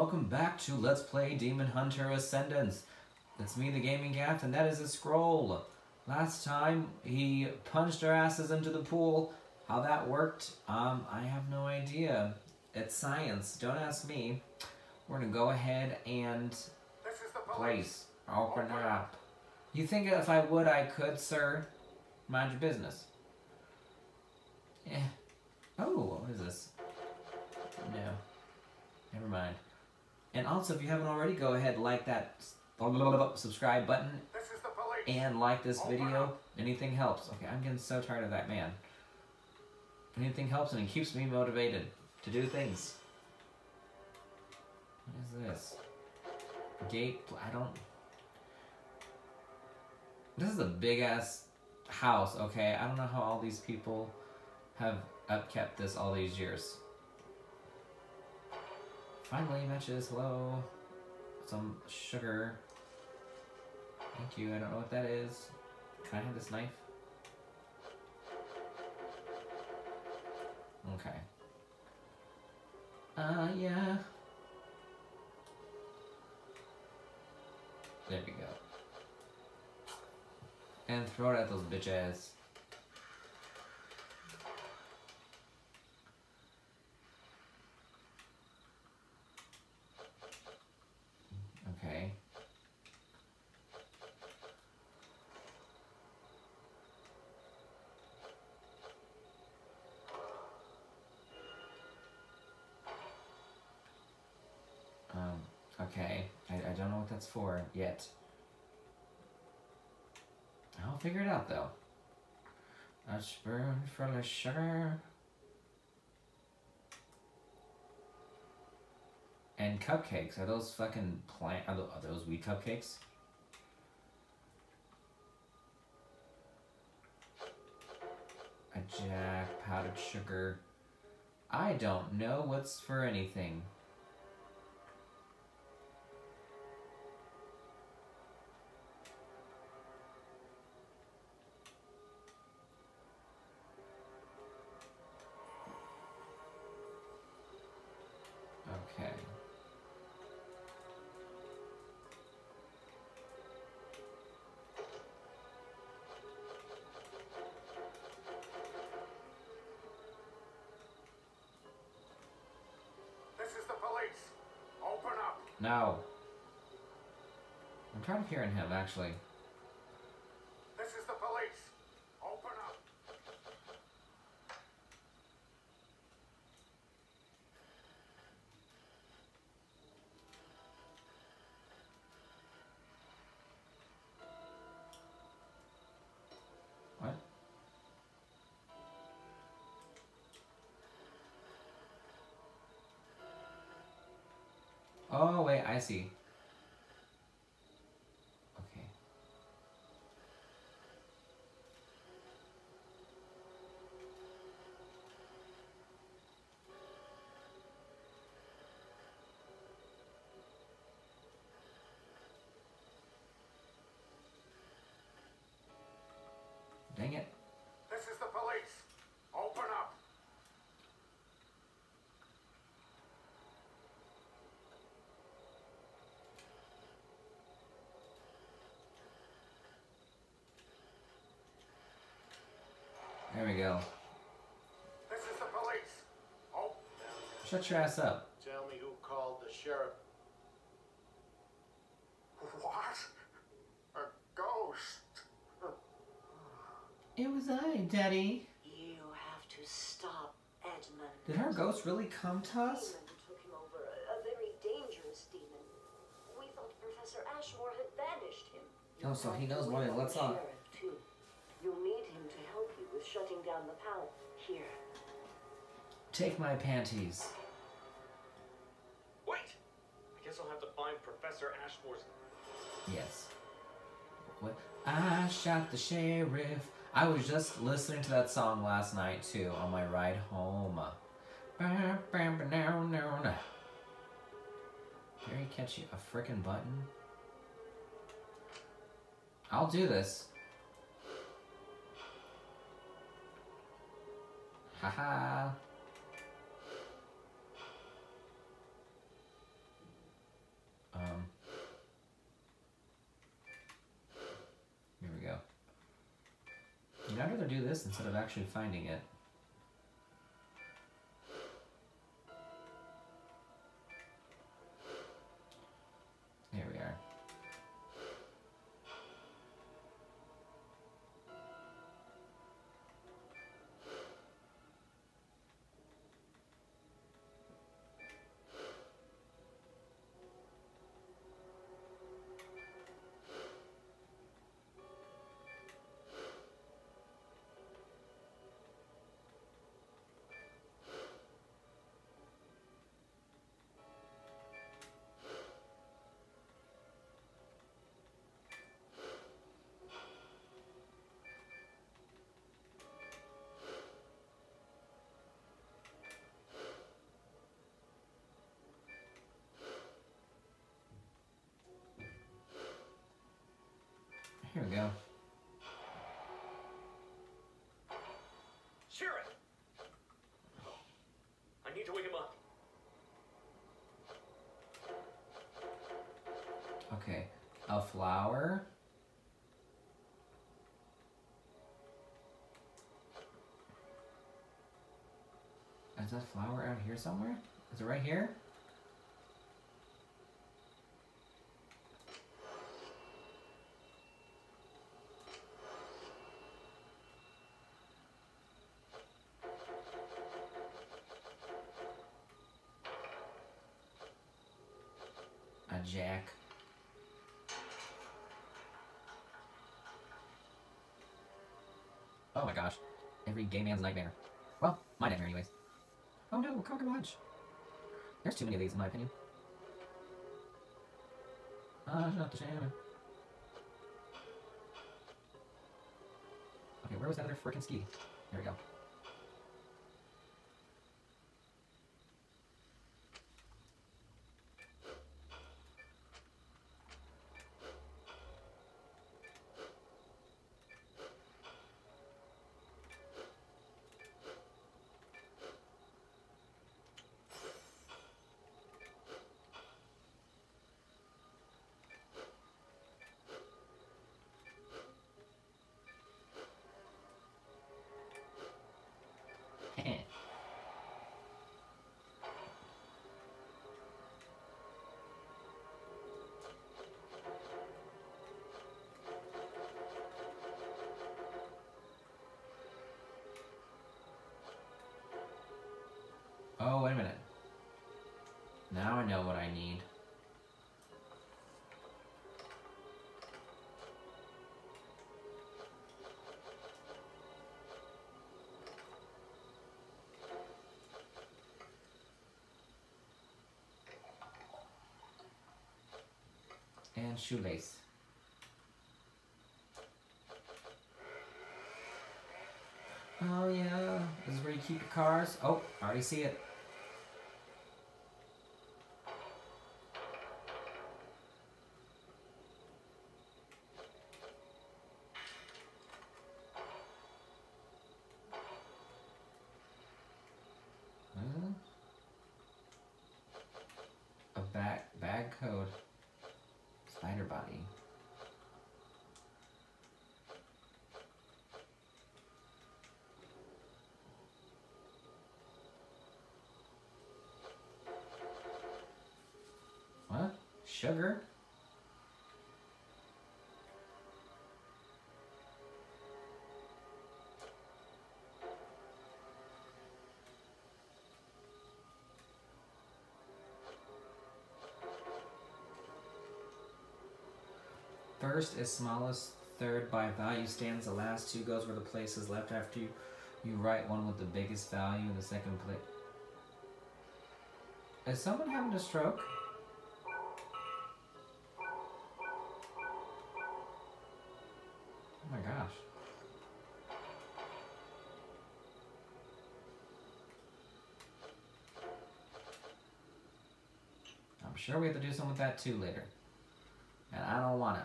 welcome back to Let's Play Demon Hunter Ascendance. It's me, the Gaming Gaff, and that is a scroll. Last time, he punched our asses into the pool. How that worked, I have no idea. It's science, don't ask me. We're gonna go ahead and place. Open up. You think if I would, I could, sir? Mind your business. Oh, what is this? No. Never mind. And also, if you haven't already, go ahead and like that subscribe button and like this video. Anything helps. Okay, I'm getting so tired of that man. Anything helps and it keeps me motivated to do things. What is this? Gate? I don't... This is a big ass house, okay? I don't know how all these people have upkept this all these years. Finally, matches. Hello. Some sugar. Thank you. I don't know what that is. Can I have this knife? Okay. Yeah. There we go. And throw it at those bitches. Okay. Okay. I don't know what that's for yet. I'll figure it out though. A spoonful of sugar. And cupcakes. Are those fucking are those wheat cupcakes? A jack, powdered sugar. I don't know what's for anything. Okay. This is the police. Open up. No. I'm trying to hear in him, actually. This is the police. Open up. What? Oh, wait, I see. Okay. Dang it. This is the police. Open up. There we go. This is the police. Oh. Shut your ass up. Tell me who called the sheriff. What? A ghost. It was I, Daddy. You have to stop Edmund. Did our ghost really come to us? Demon took him over, a very dangerous demon. We thought Professor Ashmore had banished him. Oh, so he knows more than what's up. Sheriff, too. You'll need him to help you with shutting down the power. Here. Take my panties. Wait! I guess I'll have to find Professor Ashmore's... Yes. What? I shot the sheriff. I was just listening to that song last night too on my ride home. Very catchy. A frickin' button. I'll do this. Haha. this instead of actually finding it. Here we are. Here we go. Sheriff! I need to wake him up. Okay, a flower. Is that flower out here somewhere? Is it right here? A jack. Oh my gosh. Every gay man's nightmare. Well, my nightmare anyways. Oh no, cock and watch. There's too many of these in my opinion. Not the shaman. Okay, where was that other frickin' ski? There we go. Oh, wait a minute. Now I know what I need. And shoelace. Oh yeah, this is where you keep your cars. Oh, I already see it. A bag code. Spider body. What? Sugar? First is smallest, third by value stands the last, two goes where the place is left after you write one with the biggest value in the second place. Is someone having a stroke? Oh my gosh. I'm sure we have to do something with that too later. And I don't wanna.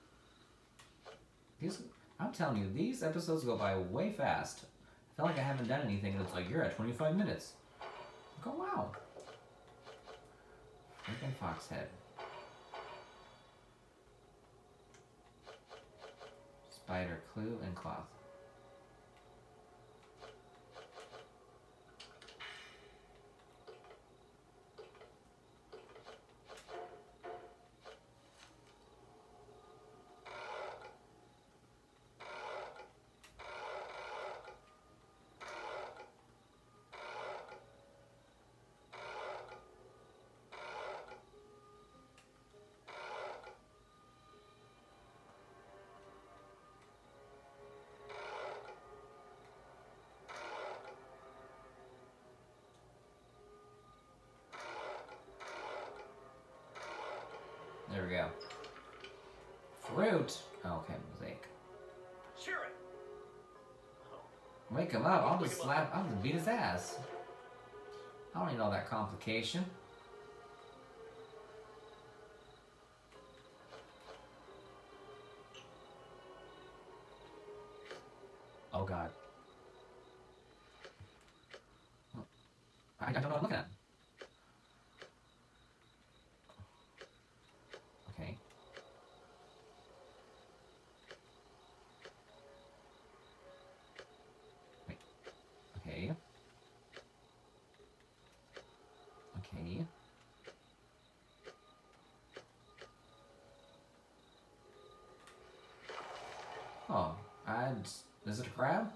I'm telling you, these episodes go by way fast. I feel like I haven't done anything and it's like, you're at 25 minutes. Like, oh wow. Freaking fox head. Spider, clue, and cloth. There we go. Fruit. Oh, okay, mosaic. Sharon! Wake him up. I'll just slap. I'll just beat his ass. I don't need all that complication. Oh God. I don't know what I'm looking at. Okay. Wait. Okay. Okay. Oh, is it a crab?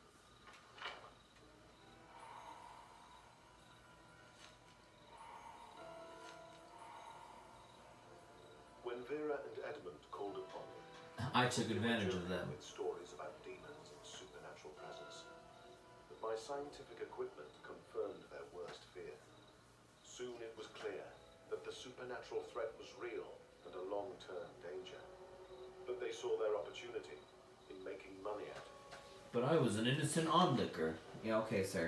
When Vera and Edmund called upon me, I took advantage of them. with stories about demons and supernatural presence. But my scientific equipment confirmed their worst fear. Soon it was clear that the supernatural threat was real and a long-term danger. But they saw their opportunity in making money out of it. But I was an innocent onlooker. Yeah, okay, sir.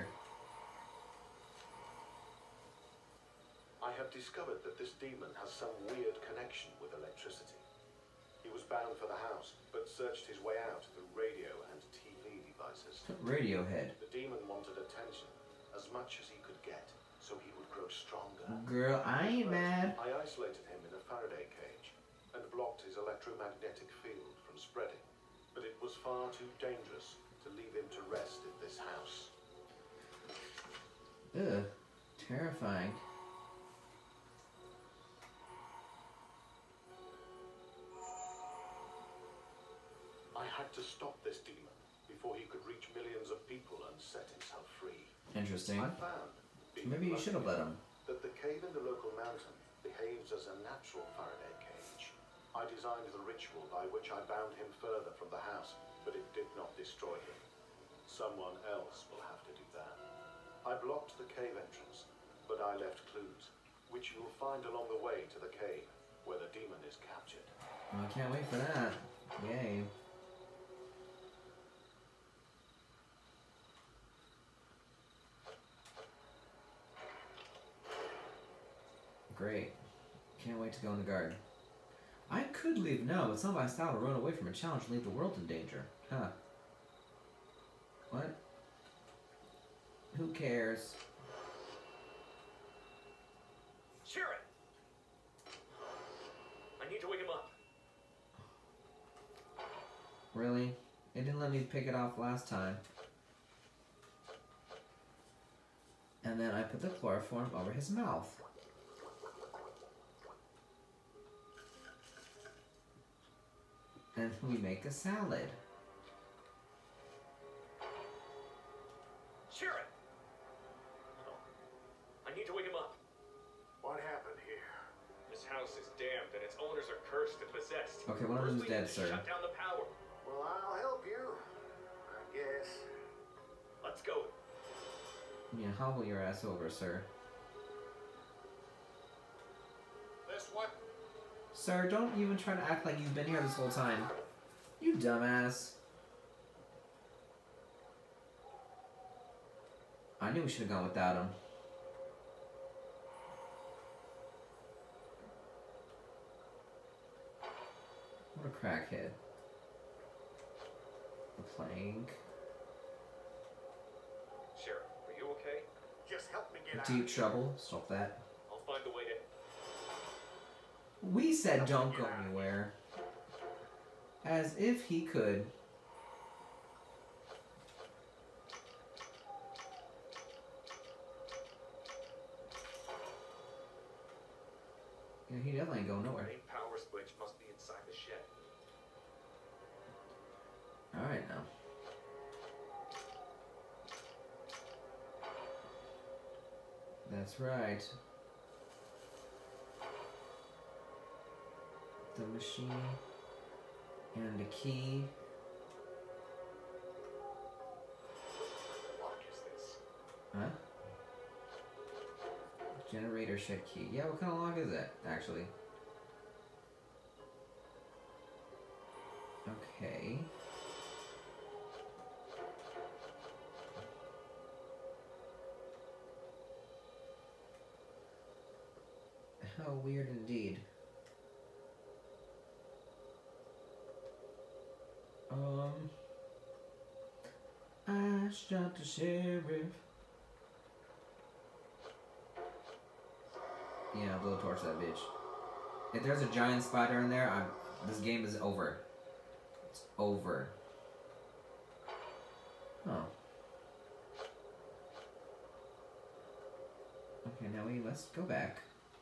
I have discovered that this demon has some weird connection with electricity. He was bound for the house, but searched his way out through radio and TV devices. Radiohead. The demon wanted attention, as much as he could get, so he would grow stronger. Girl, I ain't mad. I isolated him in a Faraday cage, and blocked his electromagnetic field from spreading. But it was far too dangerous to leave him to rest in this house. Ugh. Terrifying. I had to stop this demon before he could reach millions of people and set himself free. Interesting. I found, being Maybe you lucky, should have let him. that the cave in the local mountain behaves as a natural Faraday cage. I designed the ritual by which I bound him further from the house, but it did not destroy him. Someone else will have to do that. I blocked the cave entrance, but I left clues, which you will find along the way to the cave, where the demon is captured. I can't wait for that. Yay. Great. Can't wait to go in the garden. I could leave now, but some of my style to run away from a challenge and leave the world in danger. Huh. What? Who cares? Sharon! I need to wake him up. Really? It didn't let me pick it off last time. And then I put the chloroform over his mouth. And we make a salad. Sharon! I need to wake him up. What happened here? This house is damned and its owners are cursed and possessed. Okay, one of them is First we dead, need to sir. Shut down the power. Well, I'll help you, I guess. Let's go. Yeah, hobble your ass over, sir. This one? Sir, don't even try to act like you've been here this whole time. You dumbass. I knew we should have gone without him. What a crackhead. The plank. Sharon, are you okay? Just help me get out. Deep trouble. Stop that. I'll find a way to... We said don't go anywhere. As if he could. Yeah, he definitely ain't going The nowhere. main power switch must be inside the shed. Alright now. That's right. The machine and the key. What lock is this? Huh? Generator shed key. Yeah, what kind of lock is that, actually? How weird indeed. I shot the sheriff. Yeah, blow torch that bitch. If there's a giant spider in there, this game is over. It's over. Oh. Okay, now let's go back.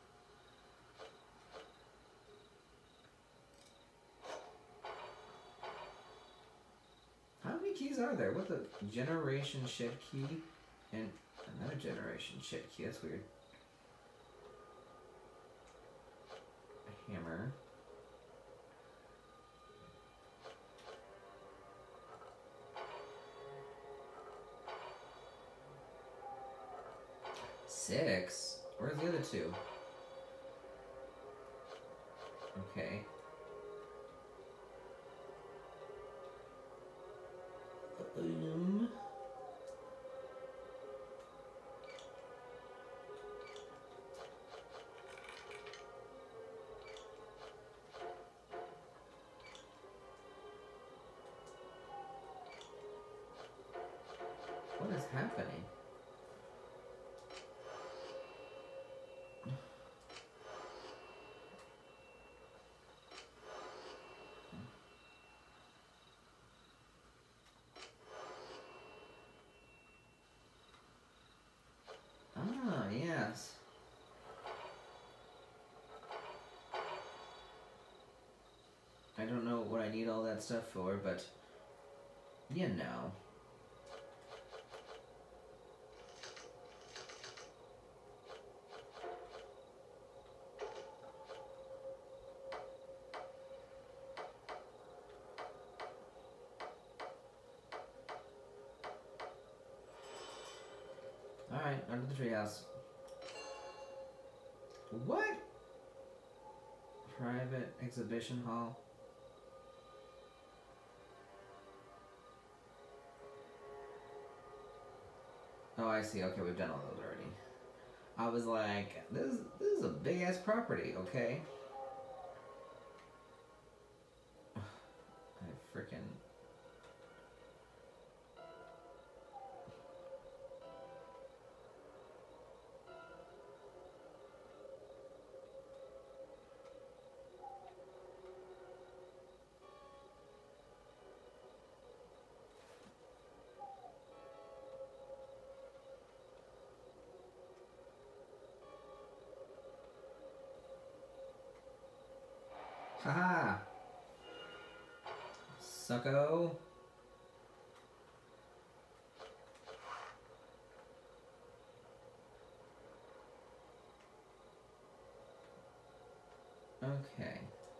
How many keys are there? What the generation shed key and another generation shed key? That's weird. A hammer. Six? Where's the other two? Okay. What is happening? Ah, yes. I don't know what I need all that stuff for, but you know. Alright, under the treehouse. What? Private exhibition hall. Oh, I see. Okay, we've done all those already. I was like, this is a big ass property, okay? I freaking. Haha! Sucko. Okay.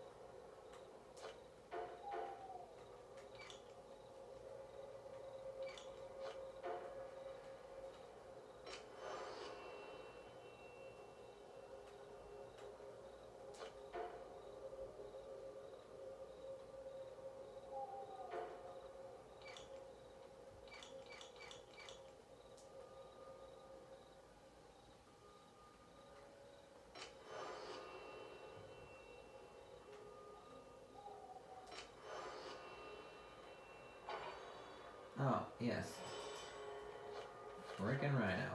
Oh, yes. Frickin' rhino.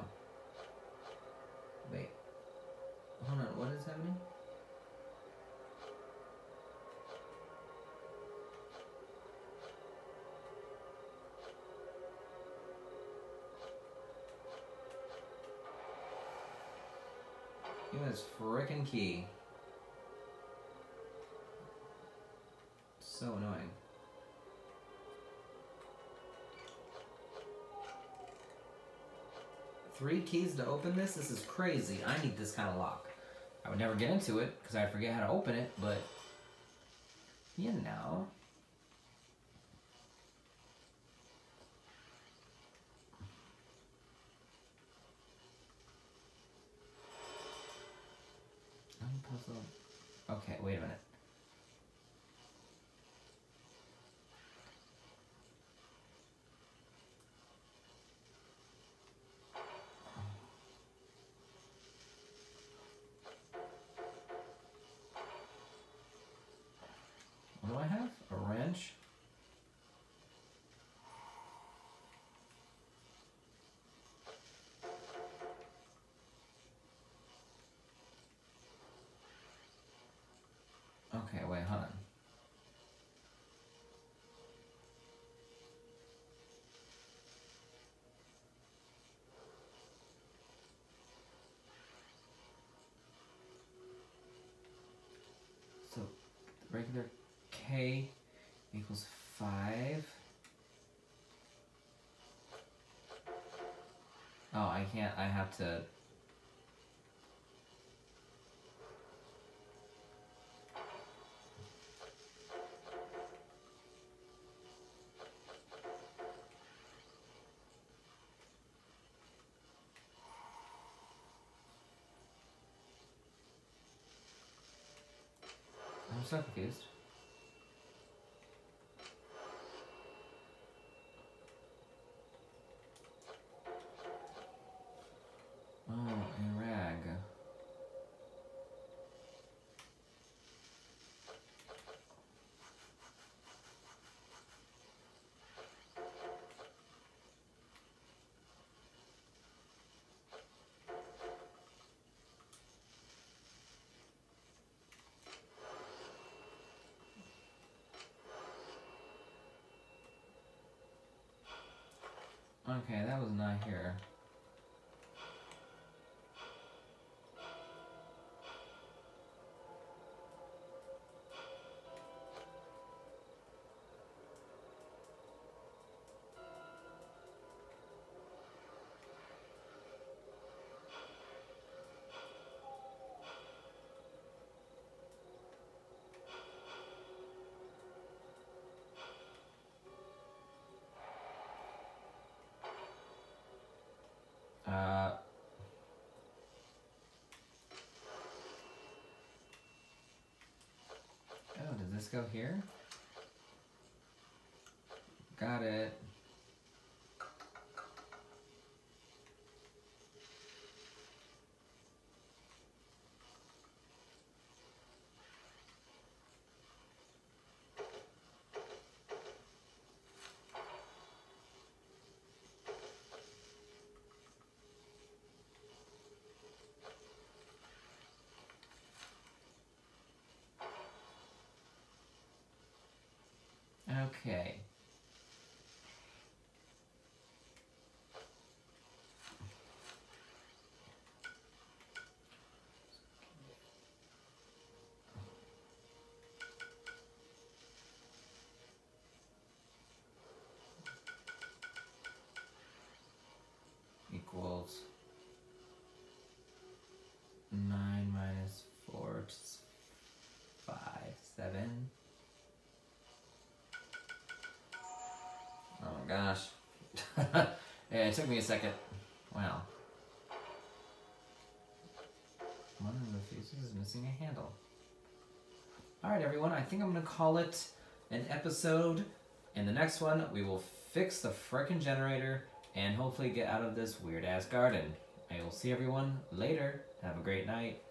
Wait. Hold on, what is happening? Give me this frickin' key. So annoying. Three keys to open this? This is crazy. I need this kind of lock. I would never get into it because I'd forget how to open it, but you know. Puzzle. Okay, wait a minute. Okay, wait, hold on. So, regular K equals 5. Oh, I can't, I have to... I'm so confused. Oh, a rag. Okay, that was not here. Oh, does this go here? Got it. Okay. Equals 9 minus 4 is 5, 7. Oh my gosh. Yeah, it took me a second. Wow. One of the fuses is missing a handle. Alright everyone, I think I'm gonna call it an episode. In the next one, we will fix the frickin' generator and hopefully get out of this weird ass garden. I will see everyone later. Have a great night.